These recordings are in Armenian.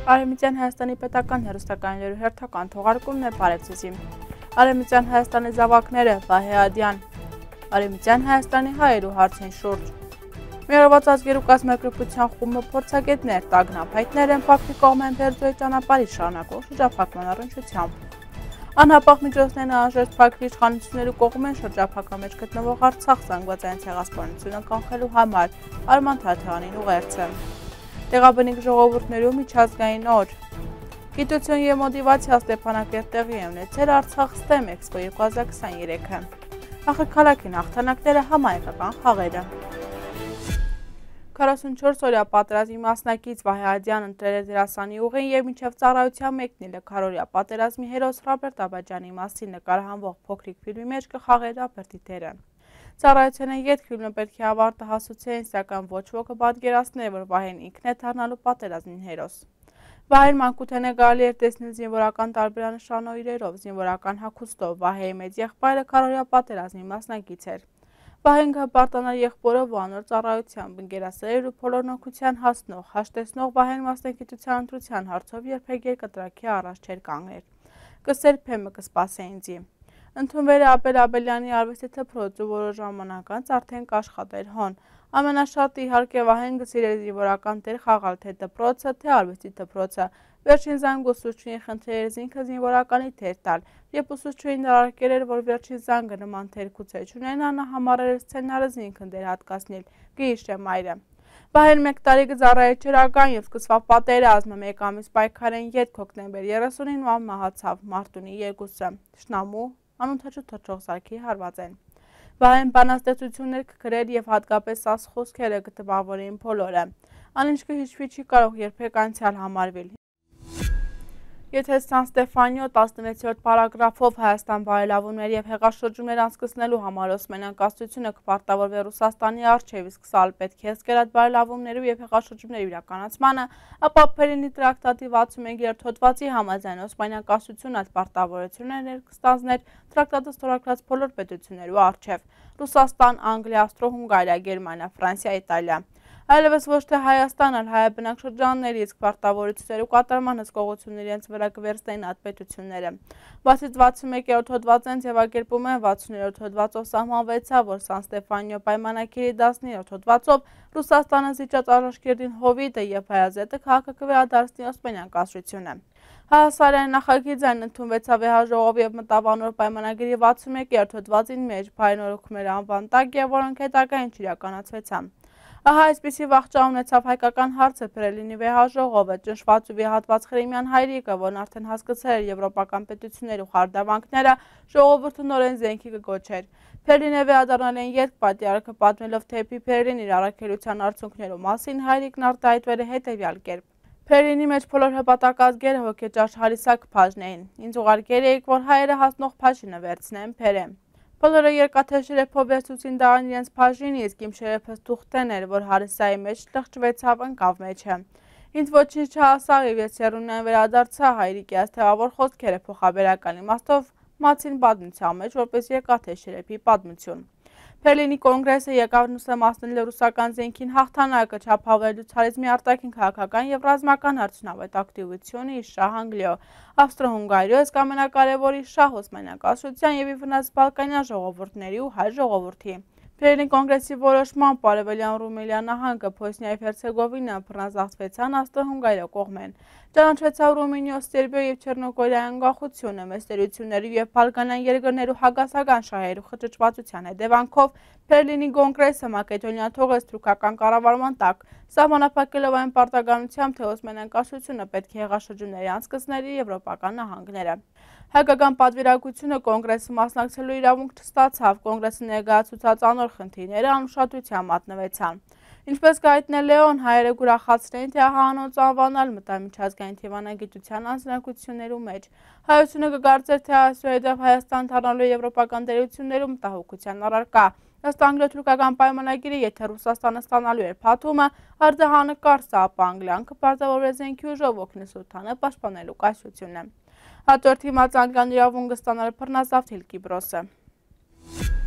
Արևմտյան Հայաստանի պետական հեռուստակայաններու հերթական թողարկումն է բարևձեզի։ Արևմտյան Հայաստանի զավակները Վահե Ադյան, Արևմտյան Հայաստանի հայերու հարցին շուրջ։ Միավորված ազգերու կազմակերպության խումբը փորձագետներ տագնապայթներ են փակվի կողմեն Բերձորի ճանապարհի շարունակող շրջափակման առնչությամբ։ Անհապաղ միջոցներն անհրաժեշտ փակվի իշխանություններու կողմեն շրջափակման մեջ գտնվող Արցախ զանգվածային ցեղասպանությունը կանխելու համար Արման Թաթյանին ուղերձը։ Տեղաբնիկ ժողովուրդներու միջազգային օր։ Գիտություն և մոտիվացիա Ստեփանակերտ տեղի է ունեցել Արցախ STEM Expo 2023-ը։ Ախր հաղթանակները համահայկական խաղերը։ 44 օրյա պատերազմի մասնակից Վահե Ադյան ընտրել է դերասանի ուղին և մինչև ծառայության մեկնելը քառօրյա պատերազմի հերոս Ռոբերտ Աբաջյանի մասին նկարահանվող փոքրիկ ֆիլմի մեջ կխաղեր Ռոբերտի դերը։ Ծառայության յետ ֆիլմը պետք է ավարտը հասուցեն, սակայն ոչ ոքը պատկերացներ, որ Վահեն ինքն է դառնալու պատերազմի հերոս։ Վահեն մանկութենե կարելի էր տեսնել զինվորական տարբերանշանով իրերով, զինվորական հագուստով, Վահեի մեծ եղբայրը քառօրյա պատերազմի մասնակից էր։ Վահեն գապարտանար եղբորով ու անոր ծառայությամբ ընկերասեր ու փոլորնոքության հասնող, հաշտեցնող Վահեն մասնագիտության ընտրության հարցով երբեք երկրտրակի առաջ չէր կանգներ։ Կսեր փեմը կսպասեինձի։ Ընդունվել է Ապել Աբելյանի արվեստի դպրոց ու որոշ ժամանակ անց արդեն կաշխատեր հոն։ Ամենաշատը իհարկե Վահեն գսիրեր զինվորական տեր խաղալ թե դպրոցը, թե արվեստի դպրոցը։ Վերջին զանգ ուսուցչուհին խնդրել էր զինքը զինվորականի թեր տալ, երբ ուսուցչուհին նրարկել էր, որ վերջին զանգը նման թեր գուցե չունենա, նա համարել էր սցենարը զինքն դեր հատկացնել, կհիշե մայրը։ Վահեն 1 տարի կծառայել չրական և սկսվավ պատերազմը, 1 ամիս պայքարեն յետ հոկտեմբեր 30-ին ու մահացավ մարտունի 2-ը, Շնամու անօթաչու թռչող սարքի հարված են։ Վահեն բանաստեղծություններ կգրել և հատկապես ասխ խոսքերը կտպավորեին բոլորը։ Անինչ կհիշվի չի կարող երբեք անցյալ համարվել։ Եթե Սան Ստեֆանիո 16-րդ պարագրաֆով Հայաստան բարելավումներ և հեղաշրջումներ անցկացնելու համար Օսմանյան կայսրությունը կպարտավորվի Ռուսաստանի առջև, իսկ սա պետք է հսկեր այդ բարելավումներու և հեղաշրջումների իրականացմանը, ապա Փերինի տրակտատի 61-րդ հոդվածի համաձայն Օսմանյան կայսրությունը այդ պարտավորությունները կստանձներ տրակտատը ստորագրած բոլոր պետություններու առջև՝ Ռուսաստան, Անգլիա, Ավստրո-Հունգարիա, Գերմանիա, Ֆրանսիա, Իտալիա։ Այլևս ոչ թե Հայաստան, այլ հայաբնակ շրջանների իսկ պարտավորություններու կատարման հսկողություններ իրենց վրա կվերցնեն այդ պետությունները։ Բացի 61-րդ հոդվածեն ձևակերպում են 60-րդ հոդվածով սահմանվեցավ, որ Սան Ստեֆանիո պայմանագիրի 10-րդ հոդվածով Ռուսաստանը զիջած Արաշկերտին Հովիդը և Հայազետը քաղաքը կվերադարձնի Օսմանյան կայսրությունը։ Հայաստանի նախագիծն ընդունվեցավ վեհաժողովի և մտավ անոր պայմանագիրի 61-րդ հոդվածին մեջ փայնորոգումներ անվան տակ և որոնք հետագային չիրականացվեցան։ Ահա այսպիսի վախճան ունեցավ հայկական հարցը Բերլինի վեհաժողովը, ճնշված ու վեհատված Ղրիմյան հայրիկը, որն արդեն հասկացել էր եվրոպական պետություններու խարդավանքները, ժողովուրդը նորեն զենքի կգոչեր։ Բերլինը վերադառնալ են ետք պատիարքը պատմելով թեպի Բերլին իր առաքելության արդյունքներու մասին, հայրիկն արտահայտվել է հետևյալ կերպ. Բերլինի մեջ բոլոր հպատակազգերը հոգեճաշ հարիսակ փաժն էին։ Ինձ ուղարկել էիք, որ հայերը հասնող փաժինը վերցնեն Բերեմ։ Բոլորը երկաթե շերեփով վերցուցին դարան իրենց փաժին, իսկ իմ շերեփս թուղթեն էր, որ հարիսայի մեջ լղջվեցավ ընկավ մեջը։ Ինձ ոչինչ չհասավ և ես եռունյան վերադարձա հայրիկի այս թևավոր խոսքերը փոխաբերական իմաստով մացին պատմության մեջ, որպես երկաթե շերեփի պատմություն։ Բերլինի կոնգրեսը եկավ ուսումնասիրել ռուսական զենքին հաղթանակը, չափավորելու ցարիզմի արտաքին քաղաքական և ռազմական արդյունավետ ակտիվությունը իր շահ Անգլիո, Ավստրո-Հունգարիո, իսկ ամենակարևորի շահ Օսմանյան կայսրության և ի վնաս բալկանյան ժողովուրդների ու հայ ժողովրդի։ Բերլին կոնգրեսի որոշմամբ Արևելյան Ռումելիա նահանգը, Բոսնիա և Հերցեգովինան բռնազավթվեցան Ավստրո-Հունգարիա կողմեն։ Ճանաչվեցավ Ռումինիո, Սերբիո և Չեռնոգորիայի անկախությունը, մեծ տերություններու և բալկանյան երկրներու հակասական շահերու խճճվածության հետևանքով Բերլինի կոնգրեսը Մակեդոնիան թողեց թուրքական կառավարման տակ, սահմանափակելով այն պարտականությամբ, թե Օսմանյան կայսրությունը պետք է հեղաշրջումների անցկացներ եվրոպական նահանգները։ Հայկական պատվիրակությունը կոնգրեսը մասնակցելու իրավունք չստացավ, կոնգրեսը ներկայացուցած անոր խնդիրները անուշադրության մատնվեցան։ Ինչպես կհայտնել Լեոն, հայերը կուրախացրին, թե անոնց անվանալ մտավ միջազգային դիվանագիտության անձնակություններու մեջ։ Հայությունը կկարծեր, թե այսուհետև Հայաստան դառնալու եվրոպական տերություններու մտահոգության առարկա։ Ըստ անգլիա-թուրքական պայմանագիրի, եթե Ռուսաստանը ստանալու էր փաթումը, արձահանկար սա, ապա Անգլիան կպարտավորվի զենքի ուժով օգնի Սուլթանը պաշտպանելու կայսրությունը։ Հաջորդ իմաց Անգլիան իրավունք կստանար բռնազավթել Կիպրոսը։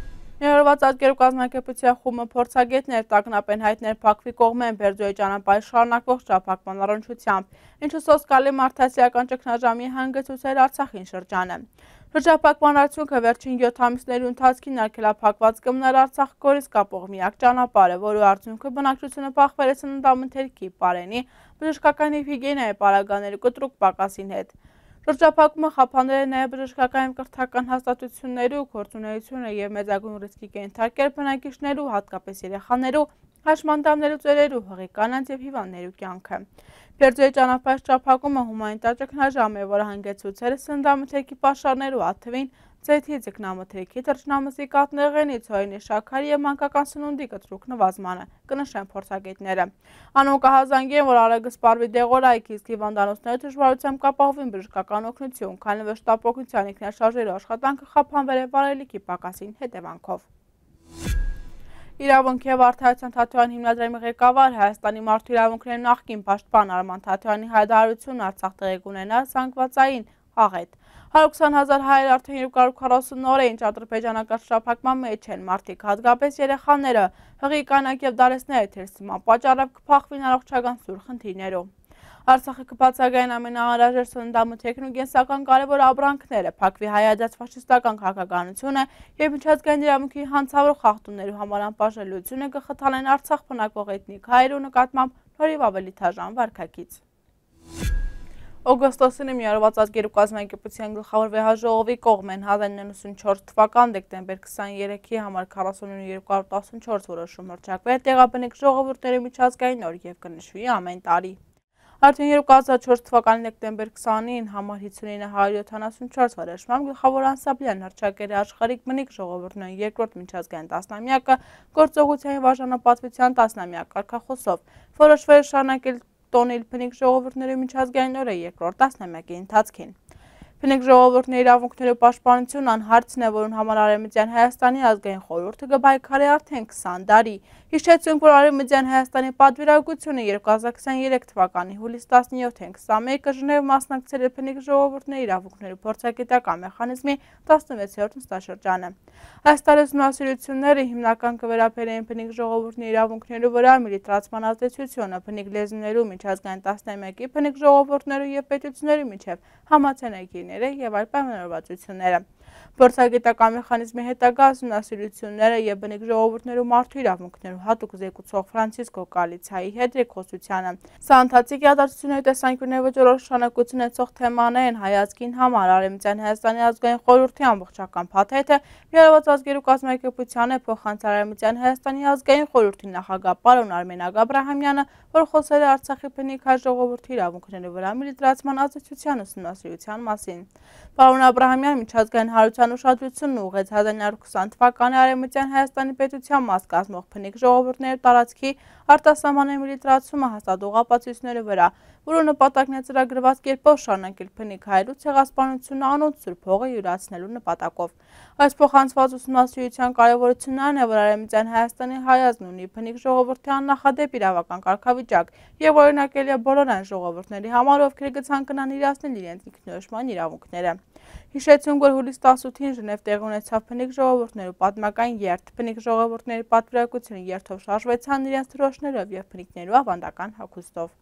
Ներառված ազգերու կազմակերպության խումբը փորձագետներ տագնապ են հայտնել Բաքվի կողմեն Բերձորի ճանապարհի շարունակվող շրջափակման առնչությամբ, ինչը սոսկալի մարդասիրական ճգնաժամի հանգեցուցել Արցախին շրջանը։ Շրջափակման արդյունքը վերջին 7 ամիսների ընթացքին արգելափակված կմներ Արցախ-Գորիս կապող միակ ճանապարհը, որի արդյունքը բնակչությունը փախվել է սննդամթերքի, պարենի, բժշկական և հիգիենայի պարագաների կտրուկ պակասին հետ։ Շրջափակումը խափանել է նաև բժշկական և կրթական հաստատություններու գործունեությունը և մեծագույն ռիսկի կենթարկել բնակիչներու, հատկապես երեխաներու, հաշմանդամներու ծերերու, հղի կանանց և հիվանդներու կյանքը։ Բերձորի ճանապարհի շրջափակումը հումանիտար ճգնաժամ է, որը հանգեցուցել է սննդամթերքի պաշարներու, այդ թվին ձեթի, ձկնամթերքի, թռչնամզիկաթ նեղենի, ցորենի շաքարի և մանկական սնունդի կտրուկ նվազմանը, կնշեն փորձագետները։ Անուն կհազանգի են, որ արագ սպառվի դեղորայք, իսկ հիվանդանոցները դժվարությամբ կապահովին բժշկական օգնություն, քանի որ շտապօգնության ինքնաշարժերու աշխատանքը խափանվել է վարելիքի պակասին հետևանքով։ Իրավունք և արդարության Թաթևանի հիմնադրամի ղեկավար Հայաստանի մարդու իրավունքների նախկին պաշտպան Արման Թաթևյանի հայտարարությունն Արցախ տեղի կունենա զանգվածային աղետ։ 120,000 հայեր արդեն 240 օր էին ճատրպեջանական շրջափակման մեջ են, մարդիկ, հատկապես երեխաները, հղի կանայք և դարեսները թերսման պատճառով կփախվին առողջական սուր խնդիրներով։ Արցախը կբացակայեն ամենաանհրաժեշտ սննդամթերքն ու կենսական կարևոր ապրանքները, փակվի հայացած ֆաշիստական քաղաքականությունը և միջազգային իրավունքի հանցավոր խախտումներու համար անպաշտպանությունը կխթանեն Արցախ բնակվող էթնիկ հայերու նկատմամբ նորից ավելի դաժան վարքագիծ։ Օգոստոսին Միավորված ազգերու կազմակերպության գլխավոր վեհաժողովի կողմեն 1994 թվական դեկտեմբեր 23-ի համար 40214 որոշում հռչակվել տեղաբնիկ ժողովուրդների միջազգային օր և կնշվի ամեն տարի։ Արդեն 2004 թվականի դեկտեմբեր 20-ին համար 5974 որոշմամբ գլխավոր անսամբլեան հռչակել է աշխարհիկ բնիկ ժողովուրդների երկրորդ միջազգային տասնամյակը գործողության և արժանապատվության տասնամյակ կարգախոսով, որոշվել է շարունակել տոնել բնիկ ժողովուրդների միջազգային օրը երկրորդ տասնամյակի ընթացքին։ Բնիկ ժողովուրդների իրավունքների պաշտպանությունն անհարցն է, որուն համար Արևմտյան Հայաստանի ազգային խորհուրդը կպայքարի արդեն 20 տարի։ Հիշեցünk, որ Արևմտյան Հայաստանի պատվիրակությունը 2023 թվականի հուլիս 17-ին 21-ը Ժնև մասնակցել է բնիկ ժողովուրդների իրավունքների փորձագիտական մեխանիզմի 16-րդ նստաշրջանը։ Այս տարի ուսումնասիրությունները հիմնական կվերաբերեն բնիկ ժողովուրդների իրավունքների վրա միլիտարացման ազդեցությունը, բնիկ լեզուներու միջազգային տասնամյակի, բնիկ ժողովուրդներու և պետությունների միջև համացանագիրները և այլ պայմանավորվածությունները։ Փորձագիտական մեխանիզմի հետագա ուսումնասիրությունները և բնիկ ժողովուրդներու մարդու իրավունքներու հատուկ զեկուցող Ֆրանցիսկո Կալիցայի հետ երկխոսությանը։ Սա ընթացիկ իրադարձությունների տեսանկյունների վճռորոշ նշանակություն ունեցող թեմաներ են հայացքին համար Արևմտյան Հայաստանի ազգային խորհրդի ամբողջական փաթեթը Միավորված ազգերու կազմակերպությանը փոխանցել Արևմտյան Հայաստանի ազգային խորհրդի նախագահ պարոն Արմեն Աղաբրահամյանը, որ խոսել է Արցախի բնիկ հայ ժողովրդի իրավունքների վրա միլիտարացման ազդեցության ուսումնասիրության մասին։ Պարոն Աբրահամյանը միջազգային հանրության ուշադրությունն ուղղեց 1920 թվականի Արևմտյան Հայաստանի պետության մաս կազմող բնիկ ժողովուրդների տարածքի արտասահմանային միլիտարացումը հաստատող ապացույցների վրա, որը նպատակն է ծրագրված կերպով շարունակել բնիկ հայերու ցեղասպանությունը անոնց սուրբ հողը յուրացնելու նպատակով։ Այս փոխանցված ուսումնասիրության կարևորությունն այն է, որ Արևմտյան Հայաստանի հայազն ունի բնիկ ժողովրդի աննախադեպ իրավական կարգավիճակ և օրինակելի է բոլոր այն ժողովուրդների համար, ովքեր կցանկանան իրացնել իրենց ինքնորոշման իրավունքները։ Հիշեցünk, որ հուլիս 18-ին Ժնև տեղի ունեցավ բնիկ ժողովուրդներու պատմական երթ, բնիկ ժողովուրդների պատվիրակությունը երթով շարժվեցան իրենց դրոշներով և բնիկներու ավանդական հագուստով։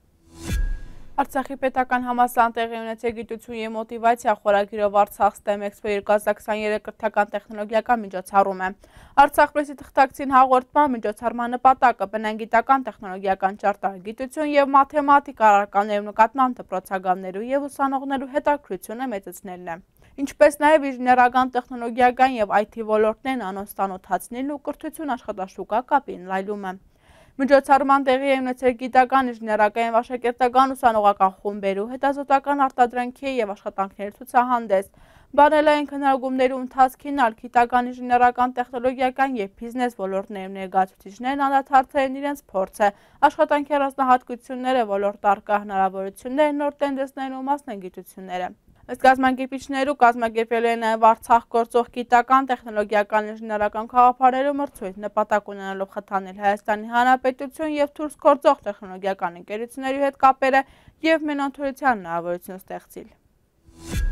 Արցախի պետական համալսարան տեղի ունեցել գիտություն և մոտիվացիա խորագիրով Արցախ STEM Expo 2023 կրթական տեխնոլոգիական միջոցառում է։ Արցախ պրեսի թղթակցին հաղորդման միջոցառման նպատակը բնագիտական տեխնոլոգիական ճարտարագիտություն և մաթեմատիկա առարկաներու նկատմամբ դպրոցագամներու և ուսանողներու հետաքրքրությունը մեծացնելն է, ինչպես նաև ինժեներական, տեխնոլոգիական և IT ոլորտներն անոնց ծանոթացնելն ու կրթություն աշխատաշուկա կապի ընդլայնումը։ Միջոցառման տեղի է ունեցել գիտական, ինժեներական և աշակերտական ուսանողական խումբերու, հետազոտական արտադրանքի և աշխատանքների ցուցահանդես, բանելային քննարկումներու ընթացքին գիտական, ինժեներական, տեխնոլոգիական և բիզնես ոլորտներում ներկայացուցիչներն անդրադարձել են իրենց փորձը, աշխատանքի առանձնահատկությունները, ոլորտ առկա հնարավորությունները, նոր տենդենսներն ու մասնագիտությունները։ Ըստ կազմակերպիչներու կազմակերպելու են նաև Արցախ գործող գիտական, տեխնոլոգիական, ինժեներական քաղաքներու մրցույթ, նպատակ ունենալով խթանել Հայաստանի Հանրապետություն և դուրս գործող տեխնոլոգիական ընկերություններու հետ կապերը և մենթորության հնարավորություն ստեղծել։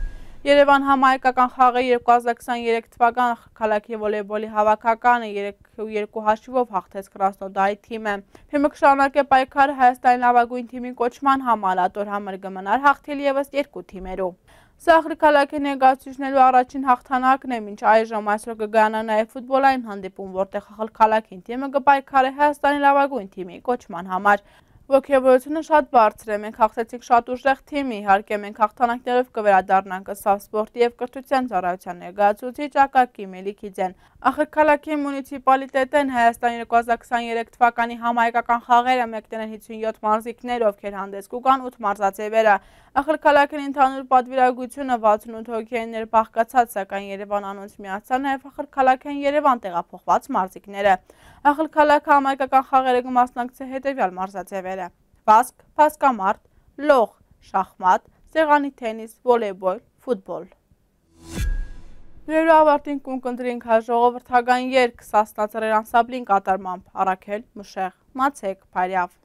Երևան համահայկական խաղը 2023 թվական քաղաքի վոլեյբոլի հավաքականը 3-2 հաշիվով հաղթեց Կրասնոդարի թիմը։ Թիմը կշարունակե պայքարը Հայաստանի լավագույն թիմի կոչման համար, ատոր համար կմնար հաղթել ևս 2 թիմերով։ Սա քաղաքի ներկայացուցիչներու առաջին հաղթանակն է, մինչ այժմ այսօր կգանա նաև ֆուտբոլային հանդիպում, որտեղ քաղաքին թիմը կպայքարի Հայաստանի լավագույն թիմի կոչման համար։ Ոգևորությունը շատ բարձր է, մենք հաղթեցինք շատ ուժեղ թիմի, իհարկե մենք հաղթանակներով կվերադառնանք, ըստ սպորտի և կրթության ծառայության ներկայացուցիչ Ակակի Մելիքիձեն։ Ախալքալաքի մունիցիպալիտետն Հայաստանի 2023 թվականի համահայկական խաղերը մեկնել են 57 մարզիկներ, ովքեր հանդես կգան 8 մարզաձևերը։ Ախալքալաքին ընդհանուր պատվիրակությունը 68 հոգիներ բաղկացած, սակայն Երևան անոնց միացան նաև Ախալքալաքեն Երևան տեղափոխված մարզիկները։ Ախալքալաքը համահայկական խաղերը կմասնակցի հետևյալ մարզաձևերը՝ վազք, փասկամարտ, լող, շախմատ, սեղանի թենիս, վոլեյբոլ, ֆուտբոլ։ Լուրերու ավարտին կընտրենք ժողովրդական երգ Սասնա ծռեր անսամբլին կատարմամբ Առաքել Մուշեղ, Մացեք Փարյավ։